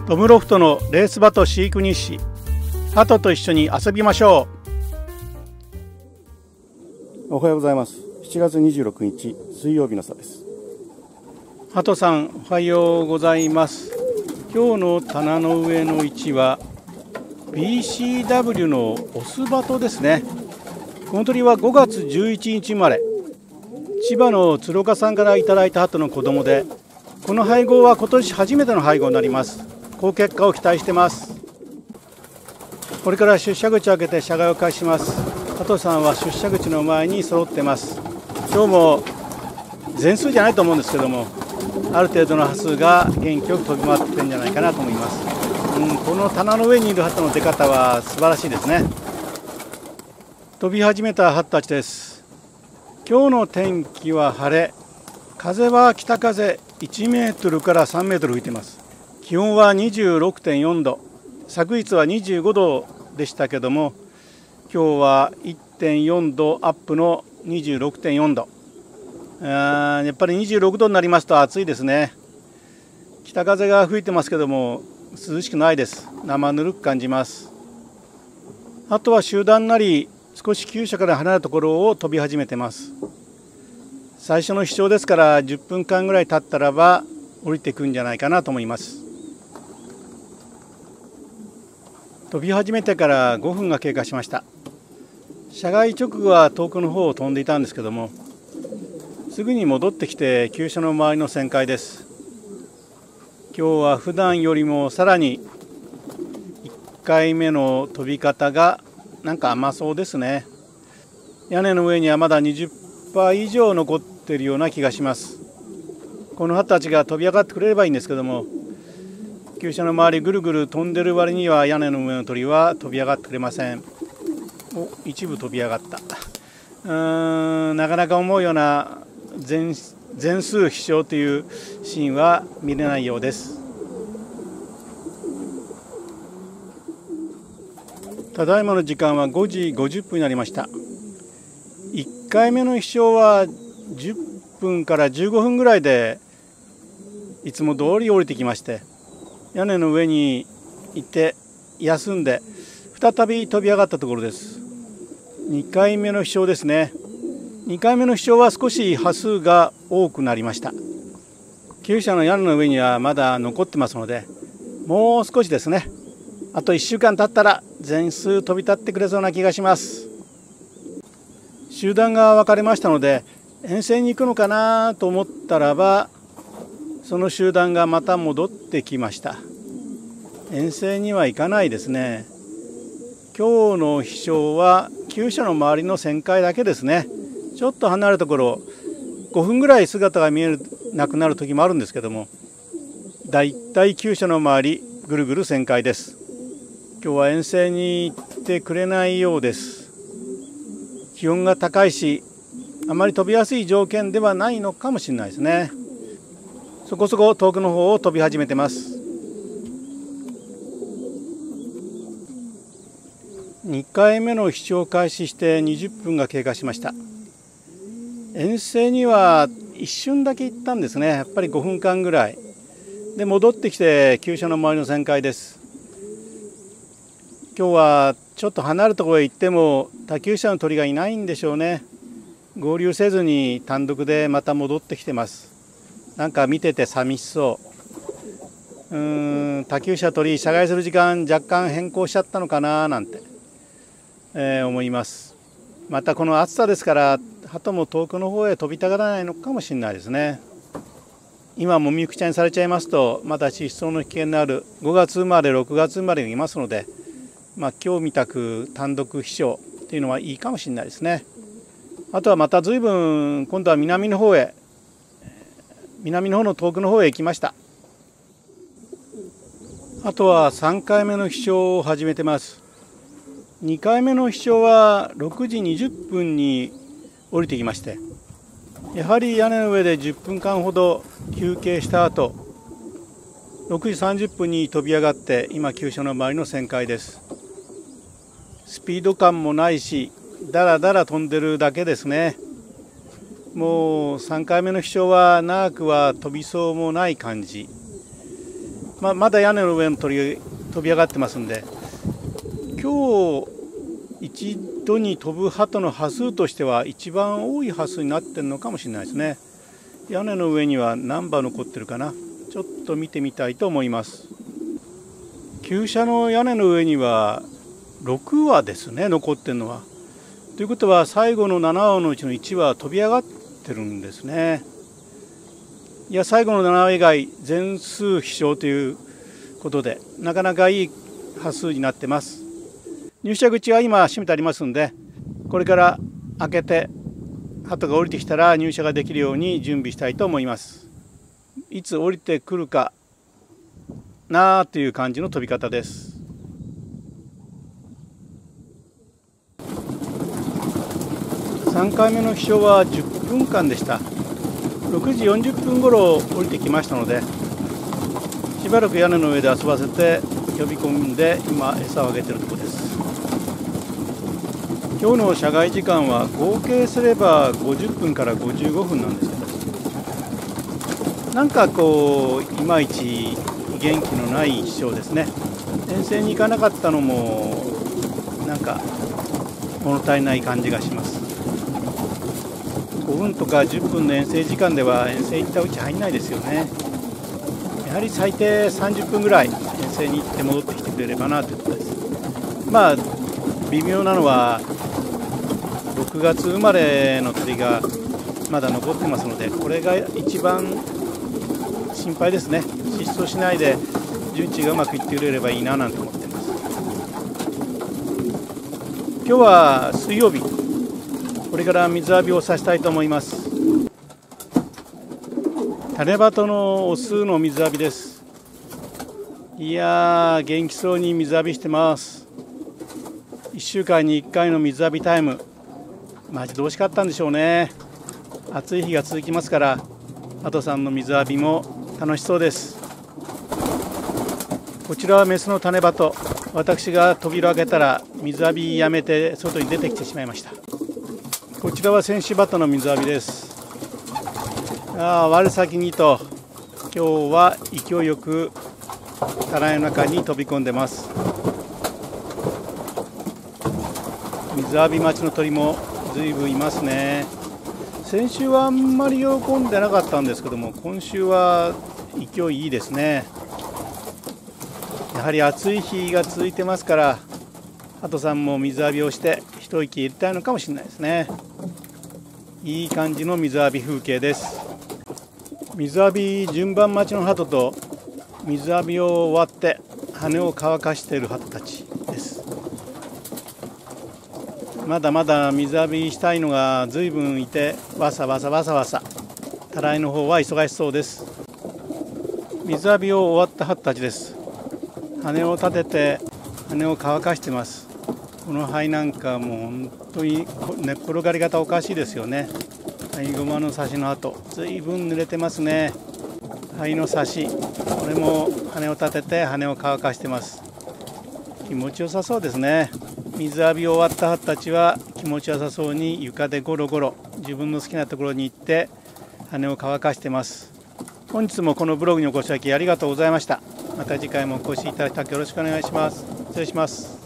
トムロフトのレース鳩飼育日誌。鳩と一緒に遊びましょう。おはようございます。7月26日水曜日の朝です。鳩さん、おはようございます。今日の棚の上の位置は BCW のオス鳩ですね。この鳥は5月11日生まれ、千葉の鶴岡さんからいただいた鳩の子供で、この配合は今年初めての配合になります。好結果を期待してます。これから出社口を開けて車外を開始します。鳩さんは出社口の前に揃ってます。今日も全数じゃないと思うんですけども、ある程度の波数が元気よく飛び回ってるんじゃないかなと思います。この棚の上にいる鳩の出方は素晴らしいですね。飛び始めた鳩たちです。今日の天気は晴れ、風は北風1メートルから3メートル吹いています。気温は 26.4 度、昨日は25度でしたけども、今日は 1.4 度アップの 26.4 度。やっぱり26度になりますと暑いですね。北風が吹いてますけども涼しくないです。生ぬるく感じます。あとは集団なり少し厩舎から離れたところを飛び始めてます。最初の飛翔ですから10分間ぐらい経ったらば降りてくんじゃないかなと思います。飛び始めてから5分が経過しました。車外直後は遠くの方を飛んでいたんですけども、すぐに戻ってきて厩舎の周りの旋回です。今日は普段よりもさらに1回目の飛び方がなんか甘そうですね。屋根の上にはまだ 20% 以上残っているような気がします。この鳩たちが飛び上がってくれればいいんですけども、厩舎の周りぐるぐる飛んでる割には屋根の上の鳥は飛び上がってくれません。一部飛び上がった。なかなか思うような全数飛翔というシーンは見れないようです。ただいまの時間は5時50分になりました。1回目の飛翔は10分から15分ぐらいでいつも通り降りてきまして、屋根の上にいて休んで再び飛び上がったところです。2回目の飛翔ですね。2回目の飛翔は少し波数が多くなりました。厩舎の屋根の上にはまだ残ってますので、もう少しですね。あと1週間経ったら全数飛び立ってくれそうな気がします。集団が分かれましたので遠征に行くのかなと思ったらば、その集団がまた戻ってきました。遠征には行かないですね。今日の飛翔は厩舎の周りの旋回だけですね。ちょっと離れたところ5分ぐらい姿が見えなくなる時もあるんですけども、だいたい厩舎の周りぐるぐる旋回です。今日は遠征に行ってくれないようです。気温が高いし、あまり飛びやすい条件ではないのかもしれないですね。そこそこ遠くの方を飛び始めてます。2回目の飛翔を開始して20分が経過しました。遠征には一瞬だけ行ったんですね。やっぱり5分間ぐらいで戻ってきて厩舎の周りの旋回です。今日はちょっと離れたところへ行っても他厩舎の鳥がいないんでしょうね。合流せずに単独でまた戻ってきてます。なんか見てて寂しそう。他厩舎鳥車外する時間若干変更しちゃったのかななんて、思います。またこの暑さですから鳩も遠くの方へ飛びたがらないのかもしれないですね。今もみくちゃにされちゃいますとまた失踪の危険のある5月生まれ6月生まれがいますので、今日みたく単独飛翔っていうのはいいかもしれないですね。あとはまた随分今度は南の方の遠くの方へ行きました。あとは3回目の飛翔を始めてます。2回目の飛翔は6時20分に降りてきまして、やはり屋根の上で10分間ほど休憩した後、6時30分に飛び上がって今厩舎の周りの旋回です。スピード感もないしだらだら飛んでるだけですね。もう3回目の飛翔は長くは飛びそうもない感じ。 まだ屋根の上の鳥飛び上がってますんで、今日一度に飛ぶ鳩の羽数としては一番多い羽数になってるのかもしれないですね。屋根の上には何羽残ってるかな、ちょっと見てみたいと思います。厩舎の屋根の上には6羽ですね、残ってるのは。ということは最後の7羽のうちの1羽飛び上がってるんですね。いや、最後の7羽以外全数飛翔ということで、なかなかいい羽数になってます。入社口は今閉めてありますんで、これから開けて鳩が降りてきたら入社ができるように準備したいと思います。いつ降りてくるかなという感じの飛び方です。3回目の飛翔は10分間でした。6時40分ごろ降りてきましたので、しばらく屋根の上で遊ばせて呼び込んで今餌をあげているところです。今日の社外時間は合計すれば50分から55分なんですけど、なんかこういまいち元気のない飛翔ですね。遠征に行かなかったのもなんか物足りない感じがします。5分とか10分の遠征時間では遠征行ったうち入んないですよね。やはり最低30分ぐらい遠征に行って戻ってきてくれればなということです。まあ微妙なのは6月生まれの鳥がまだ残ってますので、これが一番心配ですね。失踪しないで順次がうまくいってくれればいいななんて思っています。今日は水曜日、これから水浴びをさせたいと思います。種鳩のオスの水浴びです。いやー、元気そうに水浴びしてます。1週間に1回の水浴びタイム、待ち遠しかったんでしょうね。暑い日が続きますから、鳩さんの水浴びも楽しそうです。こちらはメスの種鳩。私が扉を開けたら水浴びやめて外に出てきてしまいました。こちらは戦士鳩の水浴びです。我先にと今日は勢いよくタライの中に飛び込んでます。水浴び待ちの鳥もずいぶんいますね。先週はあんまり喜んでなかったんですけども、今週は勢いいいですね。やはり暑い日が続いてますから、鳩さんも水浴びをして一息入れたいのかもしれないですね。いい感じの水浴び風景です。水浴び順番待ちの鳩と水浴びを終わって羽を乾かしている鳩たちです。まだまだ水浴びしたいのがずいぶんいて、わさわさわさわさ。たらいの方は忙しそうです。水浴びを終わった鳩たちです。羽を立てて羽を乾かしてます。この灰なんかもう本当に寝っ転がり方おかしいですよね。灰ゴマのサシの跡、ずいぶん濡れてますね。灰のサシ、これも羽を立てて羽を乾かしてます。気持ちよさそうですね。水浴び終わった鳩たちは気持ちよさそうに床でゴロゴロ自分の好きなところに行って羽を乾かしてます。本日もこのブログにお越しいただきありがとうございました。また次回もお越しいただきよろしくお願いします。失礼します。